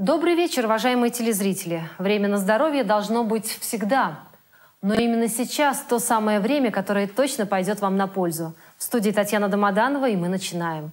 Добрый вечер, уважаемые телезрители. Время на здоровье должно быть всегда. Но именно сейчас то самое время, которое точно пойдет вам на пользу. В студии Татьяна Домоданова, и мы начинаем.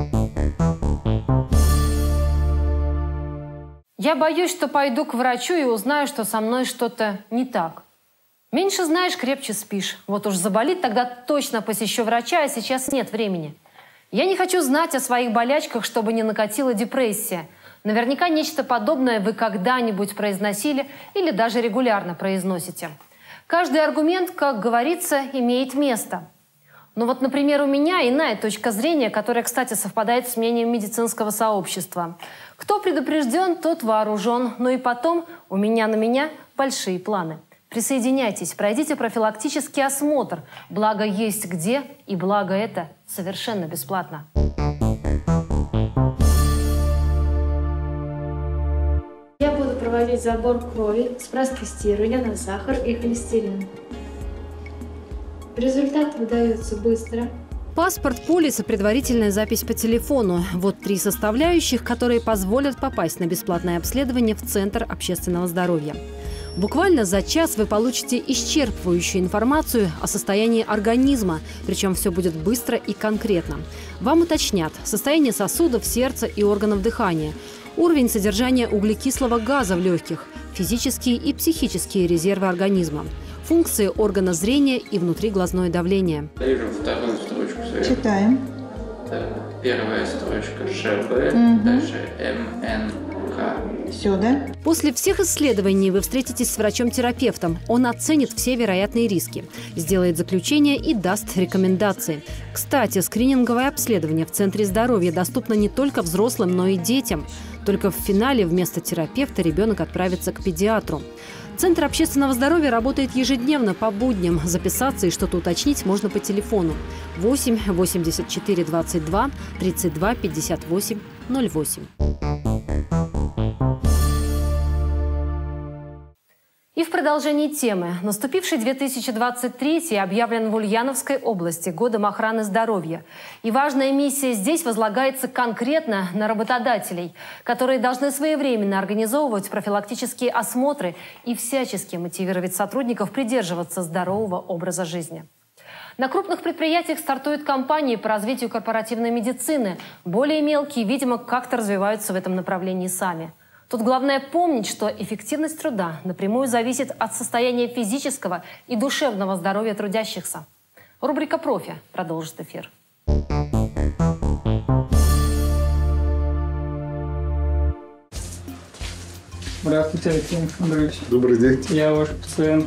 Я боюсь, что пойду к врачу и узнаю, что со мной что-то не так. Меньше знаешь, крепче спишь. Вот уж заболит, тогда точно посещу врача, а сейчас нет времени. Я не хочу знать о своих болячках, чтобы не накатила депрессия. Наверняка нечто подобное вы когда-нибудь произносили или даже регулярно произносите. Каждый аргумент, как говорится, имеет место. Но вот, например, у меня иная точка зрения, которая, кстати, совпадает с мнением медицинского сообщества. Кто предупрежден, тот вооружен. Но и потом у меня на меня большие планы. Присоединяйтесь, пройдите профилактический осмотр. Благо есть где, и благо это совершенно бесплатно. Я буду проводить забор крови с протестированием на сахар и холестерин. Результат выдается быстро. Паспорт, полис и предварительная запись по телефону. Вот 3 составляющих, которые позволят попасть на бесплатное обследование в Центр общественного здоровья. Буквально за час вы получите исчерпывающую информацию о состоянии организма, причем все будет быстро и конкретно. Вам уточнят состояние сосудов, сердца и органов дыхания, уровень содержания углекислого газа в легких, физические и психические резервы организма, функции органа зрения и внутриглазное давление. Вижу вторую строчку сверху. Читаем. Так, первая строчка ЖБ, дальше МНК. Все, да? После всех исследований вы встретитесь с врачом-терапевтом. Он оценит все вероятные риски, сделает заключение и даст рекомендации. Кстати, скрининговое обследование в Центре здоровья доступно не только взрослым, но и детям. Только в финале вместо терапевта ребенок отправится к педиатру. Центр общественного здоровья работает ежедневно по будням. Записаться и что-то уточнить можно по телефону 8 84 22 32 58 08. И в продолжении темы. Наступивший 2023 объявлен в Ульяновской области годом охраны здоровья. И важная миссия здесь возлагается конкретно на работодателей, которые должны своевременно организовывать профилактические осмотры и всячески мотивировать сотрудников придерживаться здорового образа жизни. На крупных предприятиях стартуют кампании по развитию корпоративной медицины. Более мелкие, видимо, как-то развиваются в этом направлении сами. Тут главное помнить, что эффективность труда напрямую зависит от состояния физического и душевного здоровья трудящихся. Рубрика «Профи» продолжит эфир. Здравствуйте, Алексей Александрович. Добрый день. Я ваш пациент.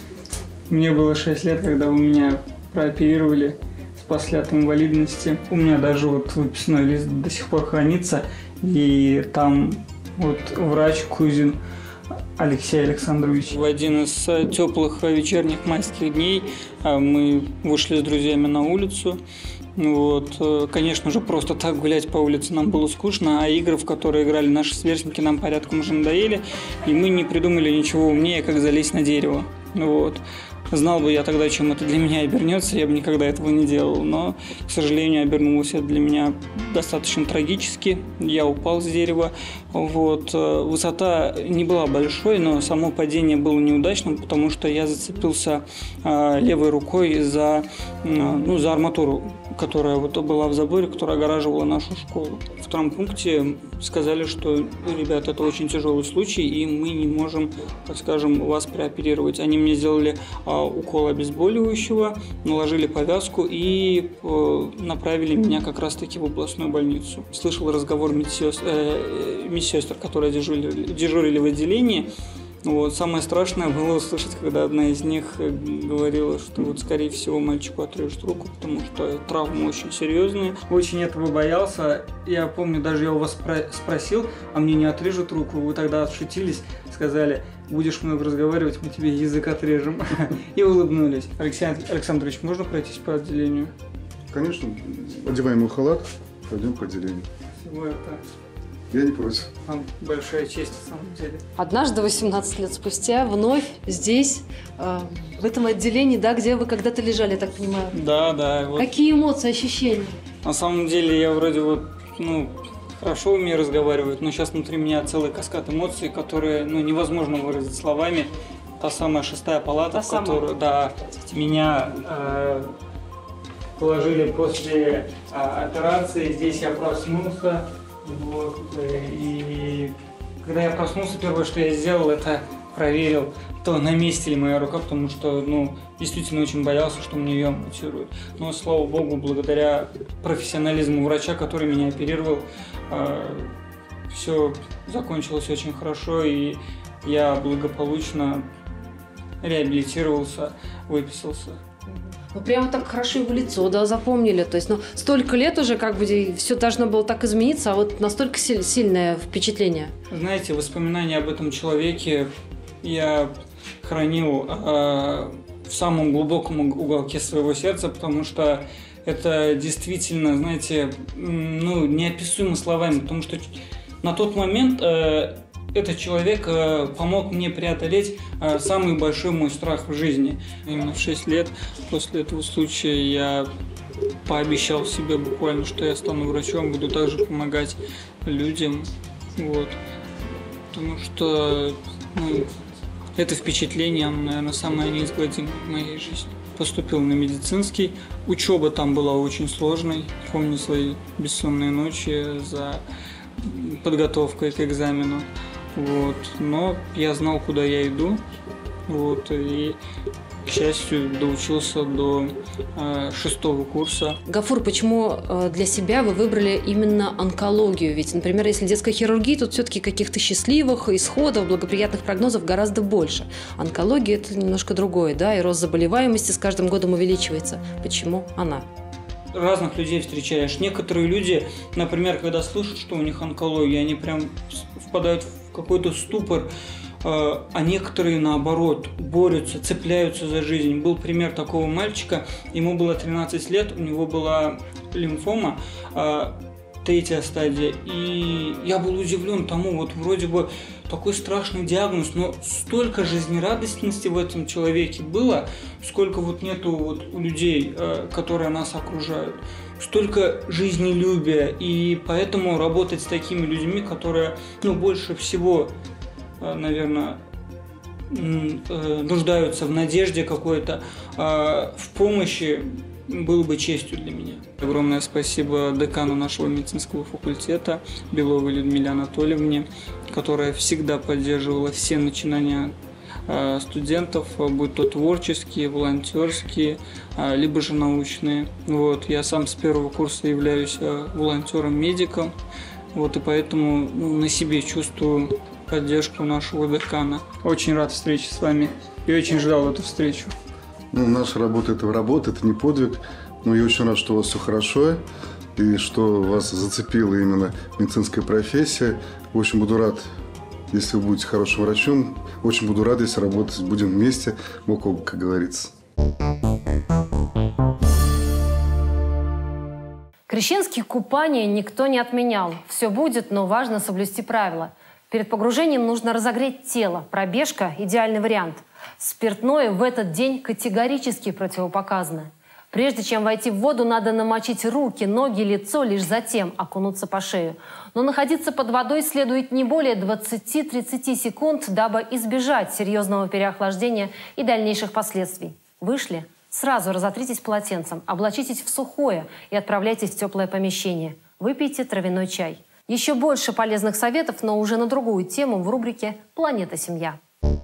Мне было 6 лет, когда вы меня прооперировали, спасли от инвалидности. У меня даже вот выписной лист до сих пор хранится, и там вот врач Кузин Алексей Александрович. В один из теплых вечерних майских дней мы вышли с друзьями на улицу. Вот. Конечно же, просто так гулять по улице нам было скучно, а игры, в которые играли наши сверстники, нам порядком уже надоели, и мы не придумали ничего умнее, как залезть на дерево. Вот. Знал бы я тогда, чем это для меня обернется, я бы никогда этого не делал. Но, к сожалению, обернулось это для меня достаточно трагически. Я упал с дерева. Вот. Высота не была большой, но само падение было неудачным, потому что я зацепился левой рукой за арматуру, которая вот была в заборе, которая огораживала нашу школу. В втором пункте сказали, что, ребята, это очень тяжелый случай, и мы не можем, так скажем, вас прооперировать. Они мне сделали укол обезболивающего, наложили повязку и направили меня как раз-таки в областную больницу. Слышал разговор медсестер, которые дежурили в отделении. Вот. Самое страшное было услышать, когда одна из них говорила, что вот, скорее всего, мальчику отрежут руку, потому что травмы очень серьезные. Очень этого боялся. Я помню, даже я у вас спросил, а мне не отрежут руку. Вы тогда отшутились, сказали: будешь много разговаривать, мы тебе язык отрежем. И улыбнулись. Алексей Александрович, можно пройтись по отделению? Конечно. Одеваем мой халат, пойдем по отделению. Всего это... Я не против. Вам большая честь, на самом деле. Однажды, 18 лет спустя, вновь здесь, в этом отделении, да, где вы когда-то лежали, я так понимаю. Да. Вот. Какие эмоции, ощущения? На самом деле я вроде вот, хорошо умею разговаривать, но сейчас внутри меня целый каскад эмоций, которые невозможно выразить словами. Та самая 6-я палата, в которую меня положили после операции. Здесь я проснулся. Вот, и когда я проснулся, первое, что я сделал, это проверил, на месте ли моя рука, потому что, действительно очень боялся, что мне ее ампутируют. Но, слава богу, благодаря профессионализму врача, который меня оперировал, все закончилось очень хорошо, и я благополучно реабилитировался, выписался. Прямо так хорошо его лицо, запомнили. То есть, столько лет уже, все должно было так измениться, а вот настолько сильное впечатление. Знаете, воспоминания об этом человеке я хранил в самом глубоком уголке своего сердца, потому что это действительно, знаете, неописуемо словами, потому что на тот момент этот человек помог мне преодолеть самый большой мой страх в жизни. Именно в 6 лет после этого случая я пообещал себе буквально, что я стану врачом, буду также помогать людям. Вот. Потому что это впечатление, наверное, самое неизгладимое в моей жизни. Поступил на медицинский. Учеба там была очень сложной. Помню свои бессонные ночи за подготовкой к экзамену. Вот. Но я знал, куда я иду. Вот. И, к счастью, доучился до 6-го курса. Гафур, почему для себя вы выбрали именно онкологию? Ведь, например, если детская хирургия, тут все-таки каких-то счастливых исходов, благоприятных прогнозов гораздо больше. Онкология – это немножко другое, и рост заболеваемости с каждым годом увеличивается. Почему она? Разных людей встречаешь. Некоторые люди, например, когда слышат, что у них онкология, они прям впадают в какой-то ступор, а некоторые, наоборот, борются, цепляются за жизнь. Был пример такого мальчика, ему было 13 лет, у него была лимфома, 3-я стадия, и я был удивлен тому, вроде бы такой страшный диагноз, но столько жизнерадостности в этом человеке было, сколько нету у людей, которые нас окружают. Столько жизнелюбия, и поэтому работать с такими людьми, которые, больше всего, наверное, нуждаются в надежде какой-то, в помощи, было бы честью для меня. Огромное спасибо декану нашего медицинского факультета Беловой Людмиле Анатольевне, которая всегда поддерживала все начинания студентов, будь то творческие, волонтерские, либо же научные. Я сам с 1-го курса являюсь волонтером-медиком, и поэтому на себе чувствую поддержку нашего декана. Очень рад встрече с вами и очень ждал эту встречу. Наша работа – это работа, это не подвиг. Но я очень рад, что у вас все хорошо и что вас зацепила именно медицинская профессия. Очень буду рад, если вы будете хорошим врачом. Очень буду рад, если работать будем вместе, бок о бок, как говорится. Крещенские купания никто не отменял. Все будет, но важно соблюсти правила. Перед погружением нужно разогреть тело. Пробежка – идеальный вариант. Спиртное в этот день категорически противопоказано. Прежде чем войти в воду, надо намочить руки, ноги, лицо, лишь затем окунуться по шею. Но находиться под водой следует не более 20-30 секунд, дабы избежать серьезного переохлаждения и дальнейших последствий. Вышли? Сразу разотритесь полотенцем, облачитесь в сухое и отправляйтесь в теплое помещение. Выпейте травяной чай. Еще больше полезных советов, но уже на другую тему в рубрике «Планета Семья».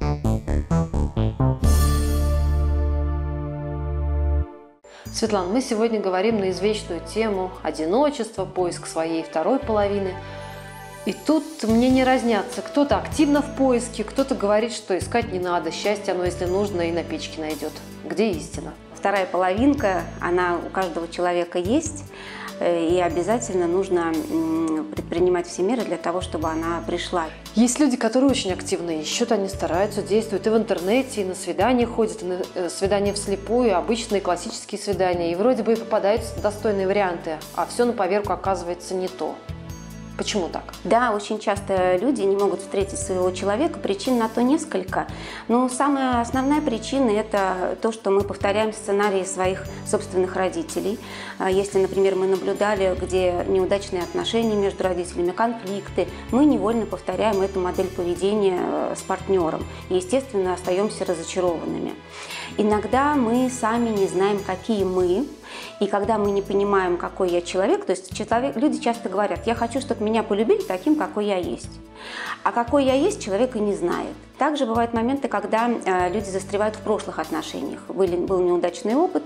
Светлана, мы сегодня говорим на извечную тему одиночество, поиск своей второй половины. И тут мне не разнятся. Кто-то активно в поиске, кто-то говорит, что искать не надо. Счастье, оно, если нужно, и на печке найдет. Где истина? Вторая половинка, она у каждого человека есть. И обязательно нужно предпринимать все меры для того, чтобы она пришла. Есть люди, которые очень активно ищут, они стараются, действуют и в интернете, и на свидания ходят, и на свидания вслепую, обычные классические свидания. И вроде бы и попадаются достойные варианты, а все на поверку оказывается не то. Почему так? Да, очень часто люди не могут встретить своего человека. Причин на то несколько. Но самая основная причина – это то, что мы повторяем сценарии своих собственных родителей. Если, например, мы наблюдали, где неудачные отношения между родителями, конфликты, мы невольно повторяем эту модель поведения с партнером. И, естественно, остаемся разочарованными. Иногда мы сами не знаем, какие мы. И когда мы не понимаем, какой я человек, то есть люди часто говорят: я хочу, чтобы меня полюбили таким, какой я есть. А какой я есть, человек и не знает. Также бывают моменты, когда люди застревают в прошлых отношениях. Был неудачный опыт,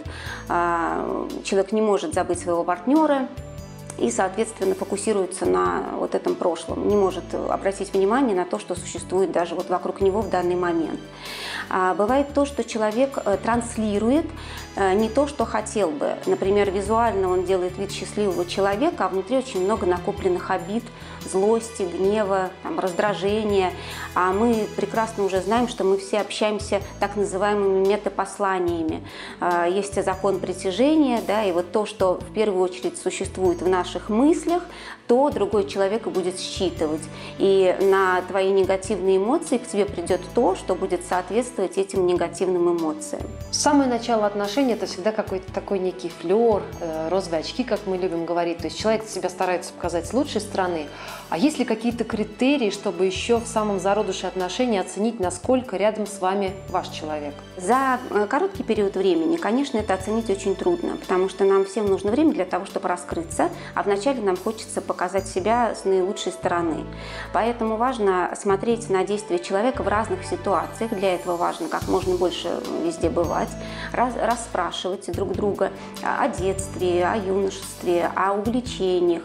человек не может забыть своего партнера и, соответственно, фокусируется на вот этом прошлом, не может обратить внимание на то, что существует даже вот вокруг него в данный момент. Бывает то, что человек транслирует не то, что хотел бы. Например, визуально он делает вид счастливого человека, а внутри очень много накопленных обид, злости, гнева, раздражения. А мы прекрасно уже знаем, что мы все общаемся так называемыми метапосланиями. Есть закон притяжения, да, и вот то, что в первую очередь существует в наших мыслях, то другой человек и будет считывать. И на твои негативные эмоции к тебе придет то, что будет соответствовать этим негативным эмоциям. Самое начало отношений – это всегда какой-то такой некий флер, розовые очки, как мы любим говорить. То есть человек себя старается показать с лучшей стороны. А есть ли какие-то критерии, чтобы еще в самом зародыше отношений оценить, насколько рядом с вами ваш человек? За короткий период времени, конечно, это оценить очень трудно, потому что нам всем нужно время для того, чтобы раскрыться, а вначале нам хочется показать себя с наилучшей стороны. Поэтому важно смотреть на действия человека в разных ситуациях. Для этого важно как можно больше везде бывать, расспрашивать друг друга о детстве, о юношестве, о увлечениях,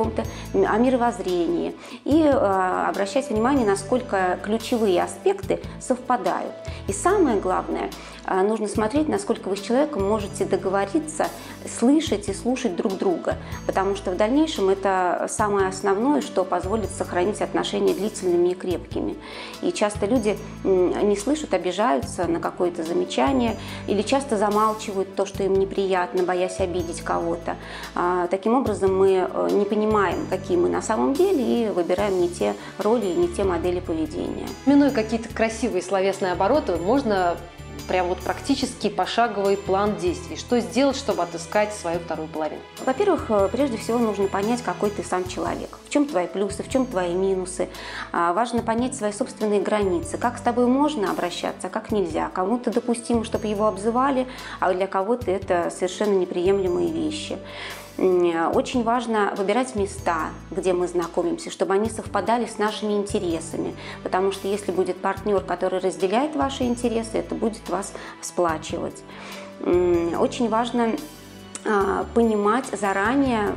о мировоззрении и обращать внимание, насколько ключевые аспекты совпадают. И самое главное, нужно смотреть, насколько вы с человеком можете договориться, слышать и слушать друг друга, потому что в дальнейшем это самое основное, что позволит сохранить отношения длительными и крепкими. И часто люди не слышат, обижаются на какое-то замечание или часто замалчивают то, что им неприятно, боясь обидеть кого-то. Таким образом, мы не понимаем, какие мы на самом деле, и выбираем не те роли и не те модели поведения. Минуя какие-то красивые словесные обороты, можно прям вот практически пошаговый план действий. Что сделать, чтобы отыскать свою вторую половину? Во-первых, прежде всего нужно понять, какой ты сам человек. В чем твои плюсы, в чем твои минусы. Важно понять свои собственные границы. Как с тобой можно обращаться, как нельзя. Кому-то допустимо, чтобы его обзывали, а для кого-то это совершенно неприемлемые вещи. Очень важно выбирать места, где мы знакомимся, чтобы они совпадали с нашими интересами. Потому что если будет партнер, который разделяет ваши интересы, это будет вас сплачивать. Очень важно понимать заранее,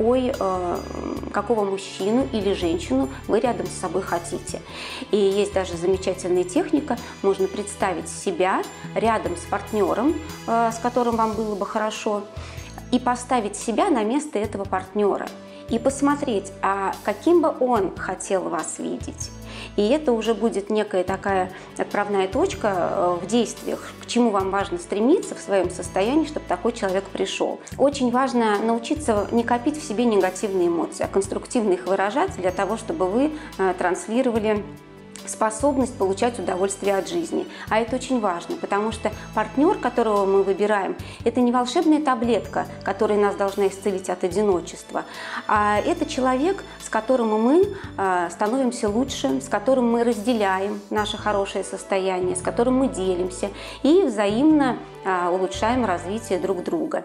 какого мужчину или женщину вы рядом с собой хотите. И есть даже замечательная техника. Можно представить себя рядом с партнером, с которым вам было бы хорошо, и поставить себя на место этого партнера. И посмотреть, а каким бы он хотел вас видеть. И это уже будет некая такая отправная точка в действиях, к чему вам важно стремиться в своем состоянии, чтобы такой человек пришел. Очень важно научиться не копить в себе негативные эмоции, а конструктивно их выражать для того, чтобы вы транслировали способность получать удовольствие от жизни. А это очень важно, потому что партнер, которого мы выбираем, это не волшебная таблетка, которая нас должна исцелить от одиночества, а это человек, с которым мы становимся лучше, с которым мы разделяем наше хорошее состояние, с которым мы делимся и взаимно улучшаем развитие друг друга.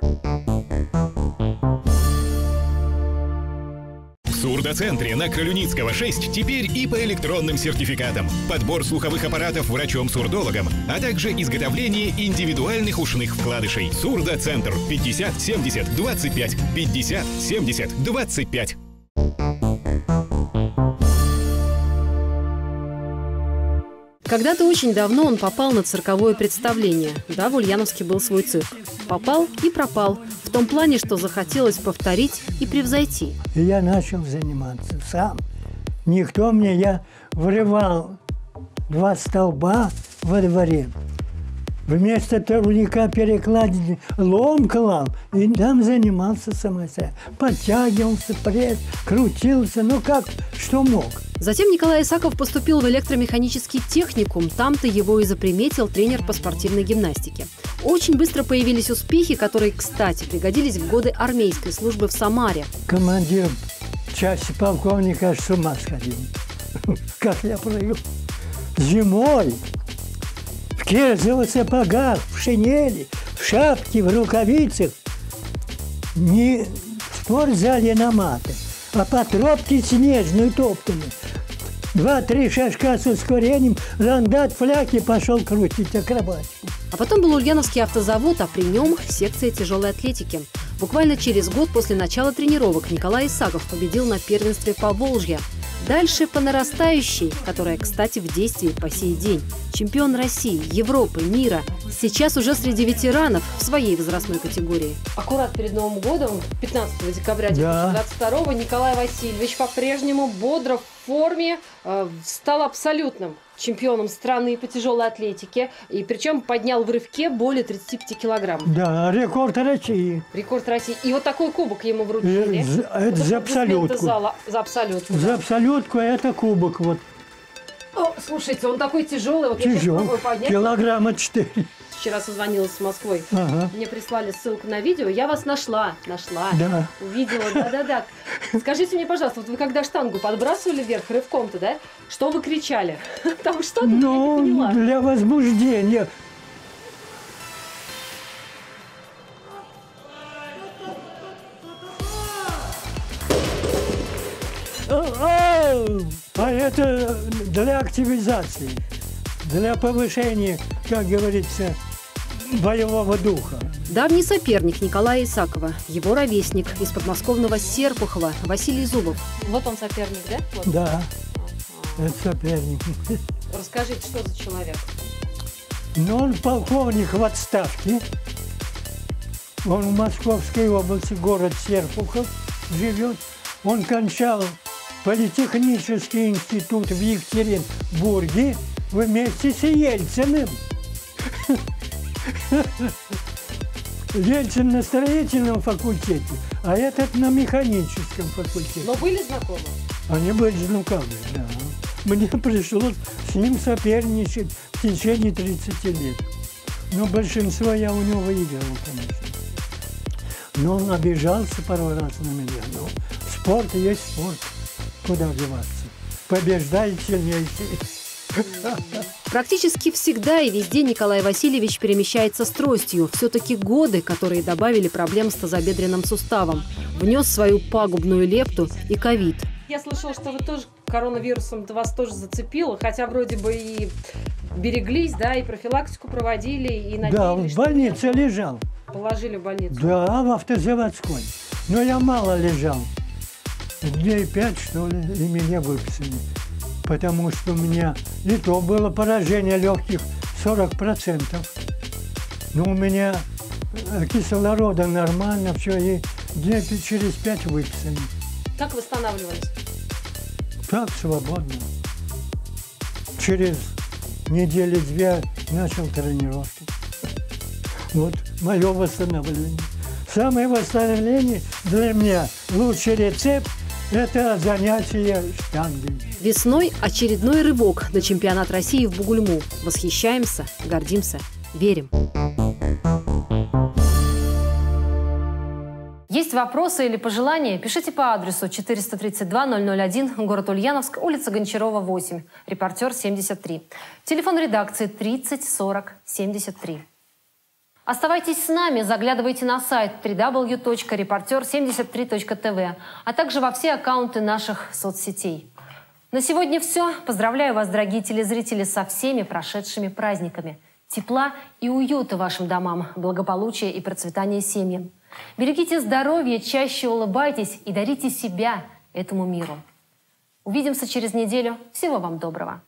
В Сурдоцентре на Кролюницкого 6 теперь и по электронным сертификатам. Подбор слуховых аппаратов врачом-сурдологом, а также изготовление индивидуальных ушных вкладышей. Сурдоцентр 50 70 25 50 70 25. Когда-то очень давно он попал на цирковое представление. Да, в Ульяновске был свой цирк. Попал и пропал. В том плане, что захотелось повторить и превзойти. И я начал заниматься сам. Никто мне, я вырывал 2 столба во дворе. Вместо турника перекладины лом клал и там занимался самостоятельно. Подтягивался, пресс, крутился, ну как, что мог. Затем Николай Исаков поступил в электромеханический техникум. Там-то его и заприметил тренер по спортивной гимнастике. Очень быстро появились успехи, которые, кстати, пригодились в годы армейской службы в Самаре. Командир части полковника аж с ума сходил. Как я прыгал. Зимой в кирзовых сапогах, в шинели, в шапке, в рукавицах. Не в спортзале на маты, а по тропке снежной топтанной. 2-3 шажка с ускорением, рандат, фляги, пошел крутить акробатику. А потом был Ульяновский автозавод, а при нем секция тяжелой атлетики. Буквально через год после начала тренировок Николай Исаков победил на первенстве Поволжья. Дальше по нарастающей, которая, кстати, в действии по сей день. Чемпион России, Европы, мира. Сейчас уже среди ветеранов в своей возрастной категории. Аккурат перед Новым годом, 15 декабря 2022 Николай Васильевич по-прежнему бодро в форме, стал абсолютным чемпионом страны по тяжелой атлетике. И причем поднял в рывке более 35 килограмм. Да, рекорд России. Рекорд России. И вот такой кубок ему вручили. Это за абсолютку. За абсолютку. За абсолютку это кубок. Вот. О, слушайте, он такой тяжелый. Вот тяжелый. Килограмма 4. Вчера созвонилась с Москвой. Ага. Мне прислали ссылку на видео. Я вас нашла. Да. Увидела, да. Скажите мне, пожалуйста, вот вы когда штангу подбрасывали вверх рывком-то, да? Что вы кричали? Там что-то, я не поняла. Для возбуждения. А это для активизации, для повышения, как говорится, боевого духа. Давний соперник Николая Исакова, его ровесник из подмосковного Серпухова Василий Зубов. Вот он соперник, да? Вот. Да, это соперник. Расскажите, что за человек? Ну, он полковник в отставке. Он в Московской области, город Серпухов, живет. Он кончал политехнический институт в Екатеринбурге вместе с Ельциным. Ельцин на строительном факультете, а этот на механическом факультете. Но были знакомы? Они были знакомы, да. Мне пришлось с ним соперничать в течение 30 лет. Но большинство я у него выиграл, конечно. Но он обижался пару раз на меня. Но спорт есть спорт. Куда деваться? Побеждает сильнейший. Практически всегда и везде Николай Васильевич перемещается с тростью. Все-таки годы, которые добавили проблем с тазобедренным суставом. Внес свою пагубную лепту и ковид. Я слышала, что вы тоже коронавирусом вас тоже зацепило, хотя вроде бы и береглись, да, и профилактику проводили, и надеялись. Да, в больнице лежал. Положили в больницу? Да, в автозаводской. Но я мало лежал. Дней 5, что ли, и меня выписали. Потому что у меня и то было поражение легких 40%. Но у меня кислорода нормально, все, и дней через 5 выписали. Как восстанавливались? Так, свободно. Через недели-две начал тренировки. Вот мое восстановление. Самое восстановление для меня лучший рецепт – это занятие штангой. Весной очередной рывок на чемпионат России в Бугульму. Восхищаемся, гордимся, верим. Есть вопросы или пожелания? Пишите по адресу 432-001, город Ульяновск, улица Гончарова, 8, репортер 73. Телефон редакции 30 40 73. Оставайтесь с нами, заглядывайте на сайт www.reporter73.tv, а также во все аккаунты наших соцсетей. На сегодня все. Поздравляю вас, дорогие телезрители, со всеми прошедшими праздниками. Тепла и уюта вашим домам, благополучия и процветания семьям. Берегите здоровье, чаще улыбайтесь и дарите себя этому миру. Увидимся через неделю. Всего вам доброго.